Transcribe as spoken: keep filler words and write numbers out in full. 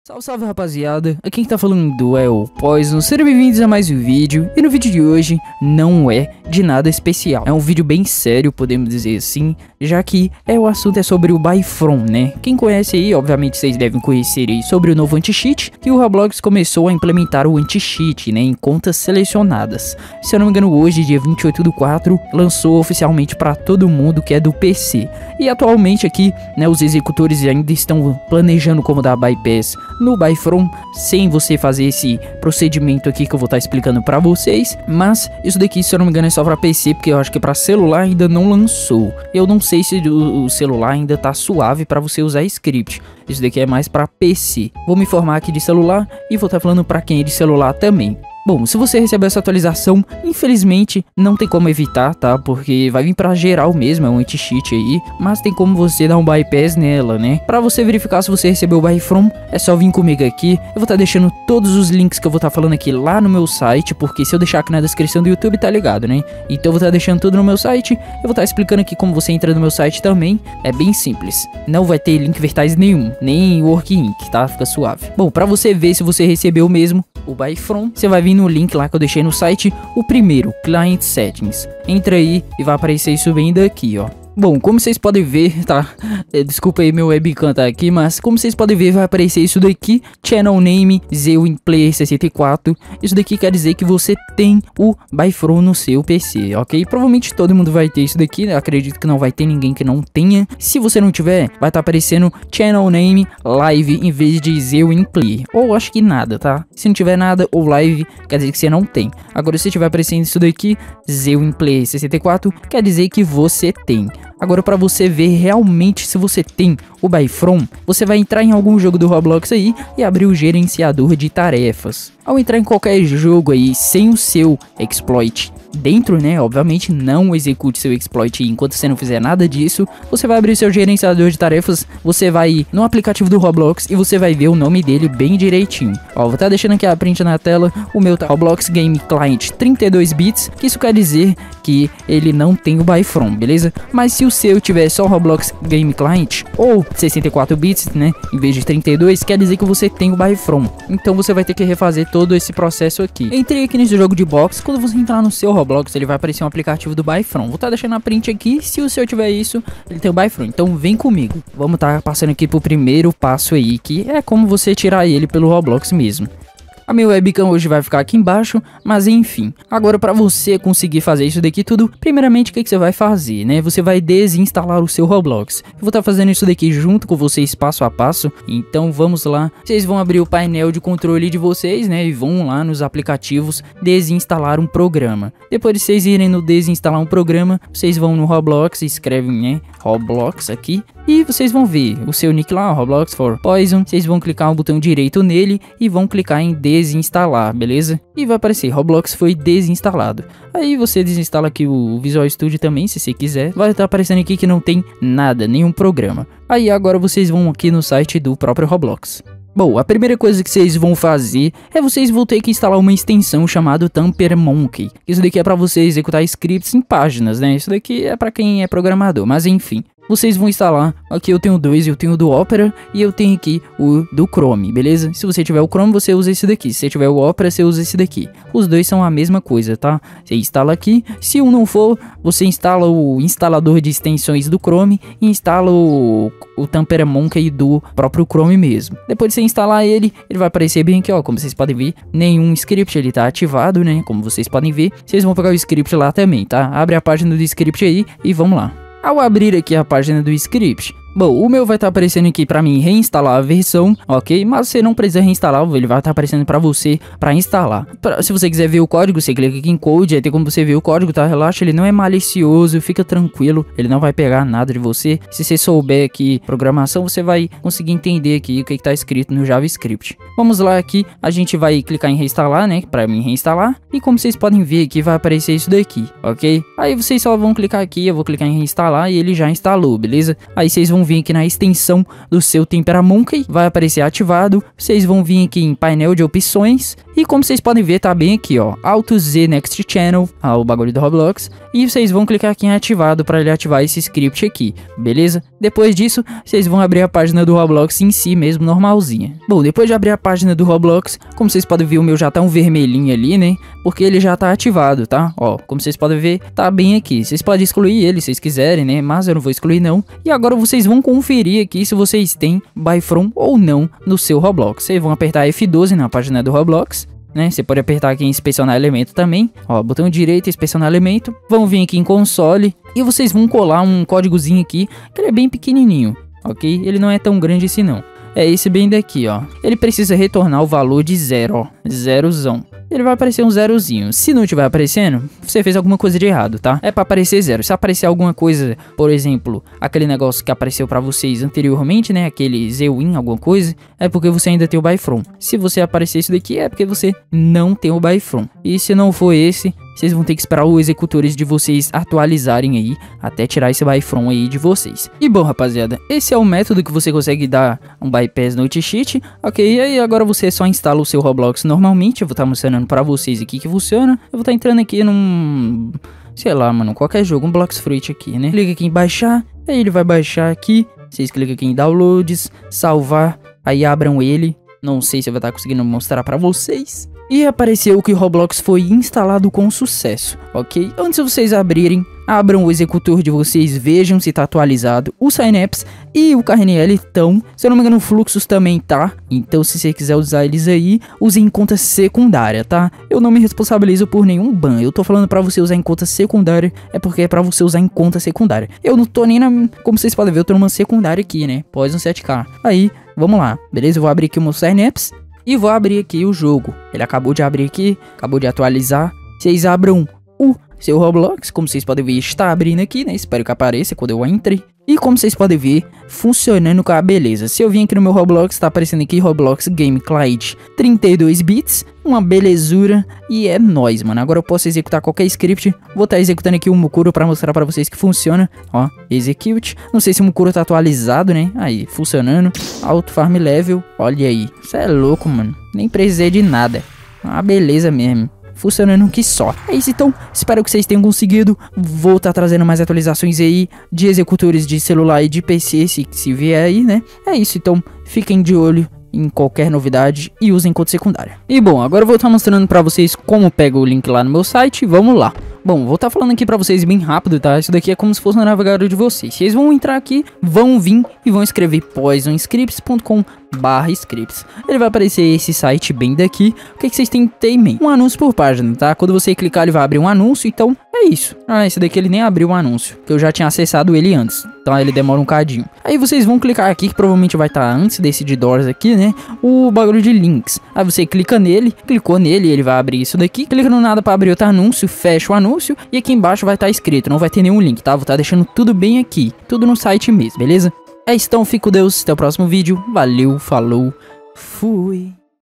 Salve, salve rapaziada, aqui quem tá falando é o Poison, sejam bem-vindos a mais um vídeo. E no vídeo de hoje não é de nada especial, é um vídeo bem sério, podemos dizer assim, já que é, o assunto é sobre o Byfrom, né? Quem conhece aí, obviamente vocês devem conhecer aí sobre o novo anti-cheat, que o Roblox começou a implementar o anti-cheat, né, em contas selecionadas. Se eu não me engano, hoje, dia vinte e oito do quatro, lançou oficialmente pra todo mundo que é do P C. E atualmente aqui, né, os executores ainda estão planejando como dar bypass no Byfrom, sem você fazer esse procedimento aqui que eu vou estar explicando pra vocês. Mas isso daqui, se eu não me engano, é só pra P C, porque eu acho que pra celular ainda não lançou. Eu não sei se o, o celular ainda tá suave pra você usar script. Isso daqui é mais pra P C. Vou me informar aqui de celular e vou estar falando pra quem é de celular também. Bom, se você receber essa atualização, infelizmente não tem como evitar, tá? Porque vai vir pra geral mesmo, é um anti-cheat aí. Mas tem como você dar um bypass nela, né? Pra você verificar se você recebeu o Byfrom, é só vir comigo aqui. Eu vou estar deixando todos os links que eu vou estar falando aqui lá no meu site, porque se eu deixar aqui na descrição do YouTube, tá ligado, né? Então eu vou estar deixando tudo no meu site. Eu vou estar explicando aqui como você entra no meu site também. É bem simples. Não vai ter link vertais nenhum, nem work ink, tá? Fica suave. Bom, pra você ver se você recebeu mesmo o Byfrom, você vai vir no link lá que eu deixei no site, o primeiro, Client Settings. Entra aí e vai aparecer isso bem daqui, ó. Bom, como vocês podem ver, tá? É, desculpa aí meu webcam tá aqui, mas como vocês podem ver vai aparecer isso daqui, Channel Name ZeoInPlayer sessenta e quatro. Isso daqui quer dizer que você tem o Byfrom no seu P C, ok? Provavelmente todo mundo vai ter isso daqui, né? Acredito que não vai ter ninguém que não tenha. Se você não tiver, vai estar aparecendo Channel Name Live em vez de ZeoInPlayer. Ou acho que nada, tá? Se não tiver nada ou Live, quer dizer que você não tem. Agora se tiver aparecendo isso daqui, ZeoInPlayer sessenta e quatro, quer dizer que você tem. Agora, para você ver realmente se você tem o Byfrom, você vai entrar em algum jogo do Roblox aí e abrir o gerenciador de tarefas. Ao entrar em qualquer jogo aí sem o seu exploit dentro, né, obviamente não execute seu exploit enquanto você não fizer nada disso. Você vai abrir seu gerenciador de tarefas, você vai ir no aplicativo do Roblox e você vai ver o nome dele bem direitinho. Ó, vou estar deixando aqui a print na tela, o meu tá Roblox Game Client trinta e dois bits, que isso quer dizer que ele não tem o Byfrom, beleza? Mas se o seu tiver só Roblox Game Client ou sessenta e quatro bits, né, em vez de trinta e dois, quer dizer que você tem o Byfrom. Então você vai ter que refazer todo esse processo aqui. Entrei aqui nesse jogo de box, quando você entrar no seu Roblox, ele vai aparecer um aplicativo do Byfrom. Vou estar deixando a print aqui, se o seu tiver isso, ele tem o Byfrom. Então vem comigo. Vamos estar passando aqui pro primeiro passo aí, que é como você tirar ele pelo Roblox mesmo. A minha webcam hoje vai ficar aqui embaixo, mas enfim. Agora para você conseguir fazer isso daqui tudo, primeiramente o que, que você vai fazer, né? Você vai desinstalar o seu Roblox. Eu vou estar fazendo isso daqui junto com vocês passo a passo, então vamos lá. Vocês vão abrir o painel de controle de vocês, né? E vão lá nos aplicativos desinstalar um programa. Depois de vocês irem no desinstalar um programa, vocês vão no Roblox, escrevem, né, Roblox aqui. E vocês vão ver o seu nick lá, Roblox for Poison. Vocês vão clicar no botão direito nele e vão clicar em desinstalar, beleza? E vai aparecer, Roblox foi desinstalado. Aí você desinstala aqui o Visual Studio também, se você quiser. Vai estar aparecendo aqui que não tem nada, nenhum programa. Aí agora vocês vão aqui no site do próprio Roblox. Bom, a primeira coisa que vocês vão fazer é vocês vão ter que instalar uma extensão chamada TamperMonkey. Isso daqui é para você executar scripts em páginas, né? Isso daqui é para quem é programador, mas enfim. Vocês vão instalar, aqui eu tenho dois, eu tenho do Opera e eu tenho aqui o do Chrome, beleza? Se você tiver o Chrome, você usa esse daqui, se você tiver o Opera, você usa esse daqui. Os dois são a mesma coisa, tá? Você instala aqui, se um não for, você instala o instalador de extensões do Chrome e instala o, o TamperMonkey do próprio Chrome mesmo. Depois de você instalar ele, ele vai aparecer bem aqui, ó, como vocês podem ver, nenhum script, ele tá ativado, né? Como vocês podem ver, vocês vão pegar o script lá também, tá? Abre a página do script aí e vamos lá. Ao abrir aqui a página do script, bom, o meu vai estar aparecendo aqui para mim reinstalar a versão, ok? Mas você não precisa reinstalar, ele vai estar aparecendo para você para instalar. Pra, se você quiser ver o código, você clica aqui em Code, aí tem como você ver o código, tá? Relaxa, ele não é malicioso, fica tranquilo, ele não vai pegar nada de você. Se você souber aqui programação, você vai conseguir entender aqui o que está escrito no JavaScript. Vamos lá aqui, a gente vai clicar em reinstalar, né? Para mim reinstalar. E como vocês podem ver aqui, vai aparecer isso daqui, ok? Aí vocês só vão clicar aqui, eu vou clicar em reinstalar e ele já instalou, beleza? Aí vocês vão vir aqui na extensão do seu TamperMonkey, vai aparecer ativado. Vocês vão vir aqui em painel de opções e como vocês podem ver tá bem aqui, ó, Auto Z Next Channel, ah, o bagulho do Roblox, e vocês vão clicar aqui em ativado para ele ativar esse script aqui, beleza? Depois disso, vocês vão abrir a página do Roblox em si mesmo, normalzinha. Bom, depois de abrir a página do Roblox, como vocês podem ver, o meu já tá um vermelhinho ali, né? Porque ele já tá ativado, tá? Ó, como vocês podem ver, tá bem aqui. Vocês podem excluir ele se vocês quiserem, né? Mas eu não vou excluir não. E agora vocês vão conferir aqui se vocês têm Buy From ou não no seu Roblox. Vocês vão apertar F doze na página do Roblox, né? Você pode apertar aqui em inspecionar elemento também. Ó, botão direito, inspecionar elemento. Vão vir aqui em console e vocês vão colar um códigozinho aqui, que ele é bem pequenininho, ok? Ele não é tão grande assim não. É esse bem daqui, ó. Ele precisa retornar o valor de zero, ó. Zerozão. Ele vai aparecer um zerozinho. Se não estiver aparecendo, você fez alguma coisa de errado, tá? É pra aparecer zero. Se aparecer alguma coisa, por exemplo, aquele negócio que apareceu pra vocês anteriormente, né? Aquele Z-Win, alguma coisa, é porque você ainda tem o Buy From. Se você aparecer isso daqui, é porque você não tem o Buy From. E se não for esse, vocês vão ter que esperar os executores de vocês atualizarem aí, até tirar esse Buy From aí de vocês. E bom, rapaziada, esse é o método que você consegue dar um Bypass no cheat, ok? E aí agora você só instala o seu Roblox normalmente. Eu vou estar mostrando pra vocês aqui que funciona. Eu vou estar entrando aqui num... sei lá, mano, qualquer jogo, um Blox Fruit aqui, né? Clica aqui em baixar, aí ele vai baixar aqui. Vocês clicam aqui em downloads, salvar, aí abram ele. Não sei se eu vou estar conseguindo mostrar pra vocês. E apareceu que o Roblox foi instalado com sucesso, ok? Antes de vocês abrirem, abram o executor de vocês, vejam se tá atualizado. O Synapse e o K N L estão, se eu não me engano o Fluxus também tá. Então se você quiser usar eles aí, use em conta secundária, tá? Eu não me responsabilizo por nenhum ban, eu tô falando pra você usar em conta secundária, é porque é pra você usar em conta secundária. Eu não tô nem na, como vocês podem ver, eu tô numa secundária aqui, né? Pós um sete K. Aí, vamos lá, beleza? Eu vou abrir aqui o meu Synapse. E vou abrir aqui o jogo. Ele acabou de abrir aqui, acabou de atualizar. Vocês abram o seu Roblox, como vocês podem ver, está abrindo aqui, né? Espero que apareça quando eu entre. E como vocês podem ver, funcionando com a beleza. Se eu vim aqui no meu Roblox, tá aparecendo aqui Roblox Game Client trinta e dois bits, uma belezura. E é nóis, mano. Agora eu posso executar qualquer script. Vou estar tá executando aqui o Mukuro pra mostrar pra vocês que funciona. Ó, execute. Não sei se o Mukuro tá atualizado, né? Aí, funcionando. Auto Farm Level, olha aí. Isso é louco, mano. Nem precisei de nada. Uma beleza mesmo. Funcionando que só. É isso então, espero que vocês tenham conseguido. Vou estar tá trazendo mais atualizações aí de executores de celular e de P C, se, se vier aí, né? É isso então, fiquem de olho em qualquer novidade e usem conta secundária. E bom, agora eu vou estar tá mostrando pra vocês como pega o link lá no meu site. Vamos lá. Bom, vou estar tá falando aqui pra vocês bem rápido, tá? Isso daqui é como se fosse no navegador de vocês. Vocês vão entrar aqui, vão vir e vão escrever poison scripts ponto com barra scripts. Ele vai aparecer esse site bem daqui. O que, que vocês têm que ter em mente? Um anúncio por página, tá? Quando você clicar, ele vai abrir um anúncio, então é isso. Ah, esse daqui ele nem abriu o anúncio, que eu já tinha acessado ele antes. Então ele demora um cadinho. Aí vocês vão clicar aqui, que provavelmente vai estar tá antes desse de doors aqui, né? O bagulho de links. Aí você clica nele, clicou nele, ele vai abrir isso daqui. Clica no nada pra abrir outro anúncio, fecha o anúncio. E aqui embaixo vai estar tá escrito, não vai ter nenhum link, tá? Vou estar tá deixando tudo bem aqui, tudo no site mesmo, beleza? É isso então, fico com Deus, até o próximo vídeo. Valeu, falou, fui.